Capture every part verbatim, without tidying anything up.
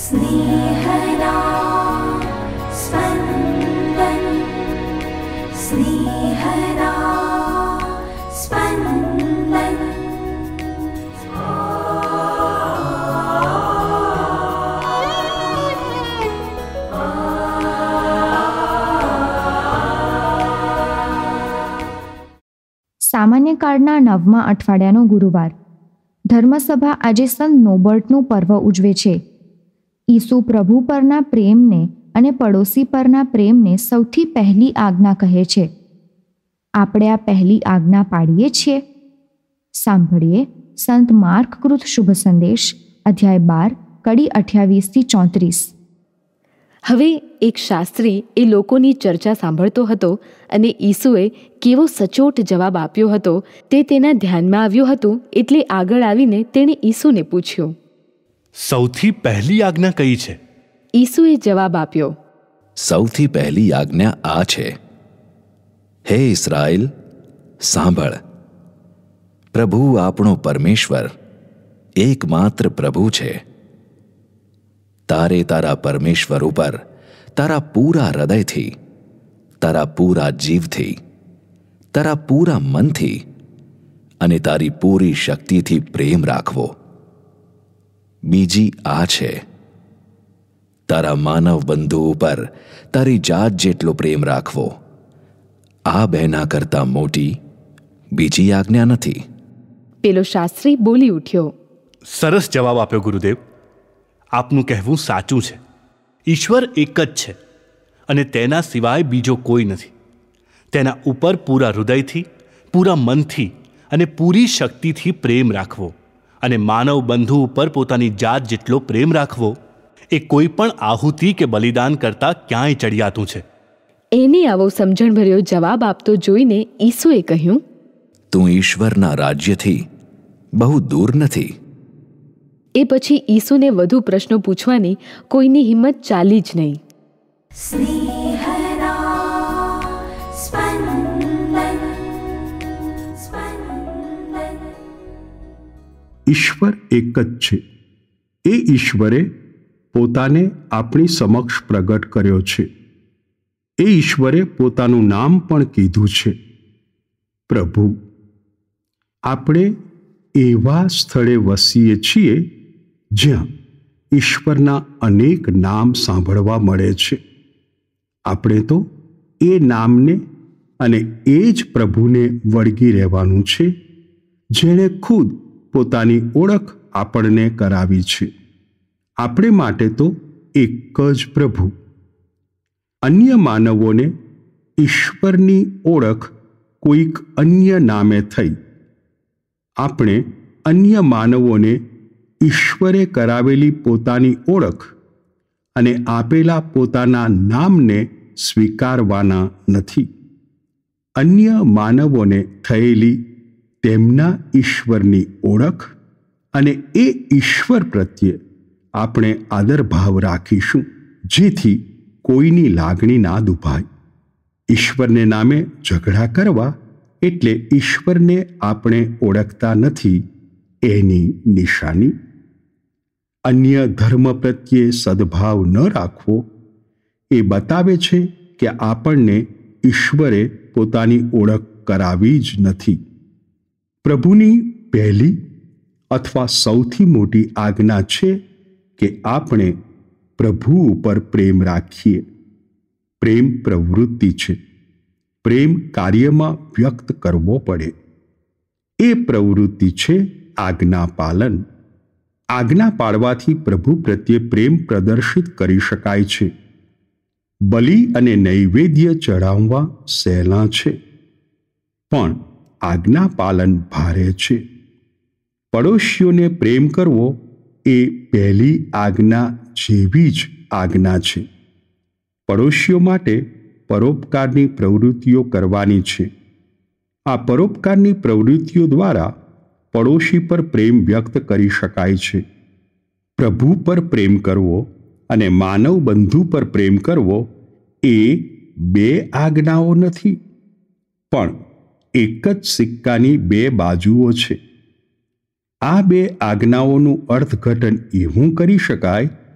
સ્નેહના સ્પંદન, સ્નેહના સ્પંદન. સામાન્ય કાળના નવમા અઠવાડિયાનો ગુરુવાર. ધર્મસભા આજે સંત નોબર્ટનું પર્વ ઉજવે છે. ઈસુ પ્રભુ પરના પ્રેમને અને પડોશી પરના પ્રેમને સૌથી પહેલી આજ્ઞા કહે છે. આપણે આ પહેલી આજ્ઞા પાડીએ છીએ. સાંભળીએ સંત માર્ક કૃત શુભ સંદેશ અધ્યાય બાર કડી અઠ્યાવીસથી ચોત્રીસ. હવે એક શાસ્ત્રી એ લોકોની ચર્ચા સાંભળતો હતો અને ઈસુએ કેવો સચોટ જવાબ આપ્યો હતો તે તેના ધ્યાનમાં આવ્યું હતું. એટલે આગળ આવીને તેણે ઈસુને પૂછ્યું, સૌથી પહેલી આજ્ઞા કઈ છે? ઈસુએ જવાબ આપ્યો, સૌથી પહેલી આજ્ઞા આ છે, હે ઇસ્રાએલ, સાંભળ. પ્રભુ આપણો પરમેશ્વર એકમાત્ર પ્રભુ છે. તારે તારા પરમેશ્વર ઉપર તારા પૂરા હૃદયથી, તારા પૂરા જીવથી, તારા પૂરા મનથી અને તારી પૂરી શક્તિથી પ્રેમ રાખવો. બીજી આ છે, તારા માનવ બંધુ ઉપર તારી જાત જેટલો પ્રેમ રાખવો. આ બેના કરતાં મોટી બીજી આજ્ઞા નથી. પેલો શાસ્ત્રી બોલી ઉઠ્યો, સરસ જવાબ આપ્યો ગુરુદેવ. આપનું કહેવું સાચું છે. ઈશ્વર એક જ છે અને તેના સિવાય બીજો કોઈ નથી. તેના ઉપર પૂરા હૃદયથી, પૂરા મનથી અને પૂરી શક્તિથી પ્રેમ રાખવો અને માનવ બંધુ ઉપર પોતાની જાત જેટલો પ્રેમ રાખવો એ કોઈ પણ આહુતિ કે બલિદાન કરતાં ક્યાંય ચડિયાતું છે. એને આવો સમજણભર્યો જવાબ આપતો જોઈને ઈસુએ કહ્યું, તું ઈશ્વરના રાજ્યથી બહુ દૂર નથી. એ પછી ઈસુને વધુ પ્રશ્નો પૂછવાની કોઈની હિંમત ચાલી જ નહીં. સ્નેહના સ્પંદન, સ્પંદન. ઈશ્વર એક જ છે. એ ઈશ્વરે પોતાને આપણી સમક્ષ પ્રગટ કર્યો છે. એ ઈશ્વરે પોતાનું નામ પણ કીધું છે, પ્રભુ. આપણે એવા સ્થળે વસીએ છીએ જ્યાં ઈશ્વરના અનેક નામ સાંભળવા મળે છે. આપણે તો એ નામને અને એ જ પ્રભુને વળગી રહેવાનું છે જેણે ખુદ પોતાની ઓળખ આપણને કરાવી છે. આપણે માટે તો એક જ પ્રભુ. અન્ય માનવોને ઈશ્વરની ઓળખ કોઈક અન્ય નામે થઈ. આપણે અન્ય માનવોને ઈશ્વરે કરાવેલી પોતાની ઓળખ અને આપેલા પોતાના નામને સ્વીકારવાના નથી. અન્ય માનવોને થયેલી તેમના ઈશ્વરની ઓળખ અને એ ઈશ્વર પ્રત્યે આપણે આદરભાવ રાખીશું, જેથી કોઈની લાગણી ના દુભાય. ઈશ્વરને નામે ઝઘડા કરવા એટલે ઈશ્વરને આપણે ઓળખતા નથી એની નિશાની. અન્ય ધર્મ પ્રત્યે સદભાવ ન રાખવો એ બતાવે છે કે આપણને ઈશ્વરે પોતાની ઓળખ કરાવી જ નથી. પ્રભુની પહેલી અથવા સૌથી મોટી આજ્ઞા છે કે આપણે પ્રભુ ઉપર પ્રેમ રાખીએ. પ્રેમ પ્રવૃત્તિ છે. પ્રેમ કાર્યમાં વ્યક્ત કરવો પડે. એ પ્રવૃત્તિ છે આજ્ઞા પાલન. આજ્ઞા પાળવાથી પ્રભુ પ્રત્યે પ્રેમ પ્રદર્શિત કરી શકાય છે. બલિ અને નૈવેદ્ય ચઢાવવા સહેલા છે, પણ આજ્ઞા પાલન ભારે છે. પડોશીઓને પ્રેમ કરવો એ પહેલી આજ્ઞા જેવી જ આજ્ઞા છે. પડોશીઓ માટે પરોપકારની પ્રવૃત્તિઓ કરવાની છે. આ પરોપકારની પ્રવૃત્તિઓ દ્વારા પડોશી પર પ્રેમ વ્યક્ત કરી શકાય છે. પ્રભુ પર પ્રેમ કરવો અને માનવ બંધુ પર પ્રેમ કરવો એ બે આજ્ઞાઓ નથી, પણ એક જ સિક્કાની બે બાજુઓ છે. આ બે આજ્ઞાઓનું અર્થઘટન એવું કરી શકાય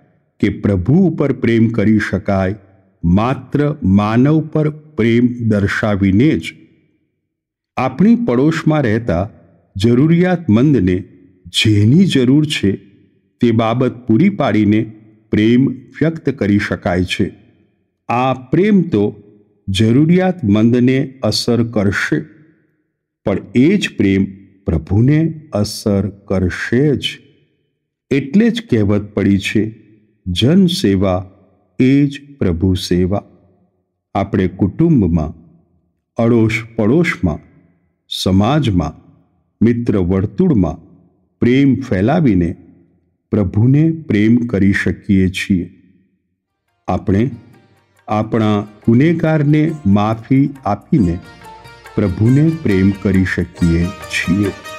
કે પ્રભુ ઉપર પ્રેમ કરી શકાય માત્ર માનવ પર પ્રેમ દર્શાવીને જ. આપણી પડોશમાં રહેતા જરૂરિયાતમંદને જેની જરૂર છે તે બાબત પૂરી પાડીને પ્રેમ વ્યક્ત કરી શકાય છે. આ પ્રેમ તો જરૂરિયાતમંદને અસર કરશે, પણ એ જ પ્રેમ પ્રભુને અસર કરશે જ. એટલે જ કહેવત પડી છે, જન સેવા એ જ પ્રભુ સેવા. આપણે કુટુંબમાં, અડોશ પડોશમાં, સમાજમાં, મિત્ર વર્તુળમાં પ્રેમ ફેલાવીને પ્રભુને પ્રેમ કરી શકીએ છીએ. આપણે આપણા ગુનેગારને માફી આપીને પ્રભુને પ્રેમ કરી શકીએ છીએ.